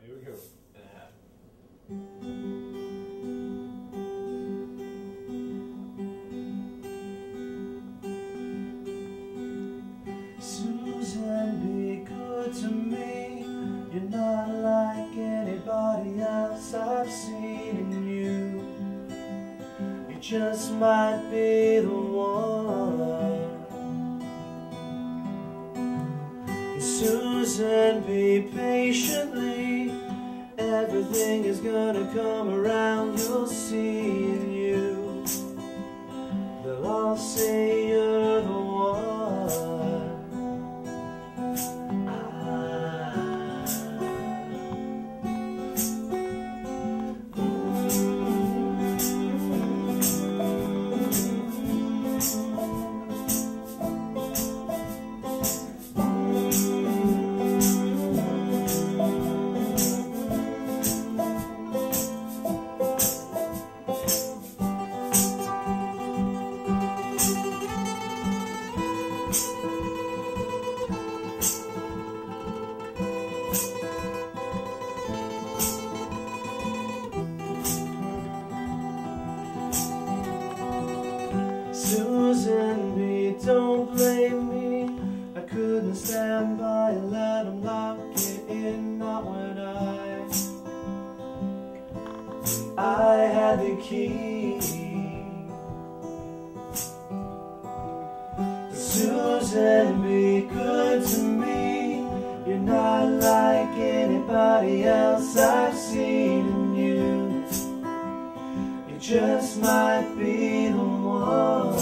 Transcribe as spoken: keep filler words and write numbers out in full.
here we go. Susan, be good to me. You're not like anybody else I've seen in you. You just might be the one. Susan, be patiently. Everything is gonna come around, you'll see in you. They'll all say you're the one. Susan B, don't blame me. I couldn't stand by and let them lock it in. Not when I I had the key. Susan, be good to me. You're not like anybody else I've seen in you. You just might be the one.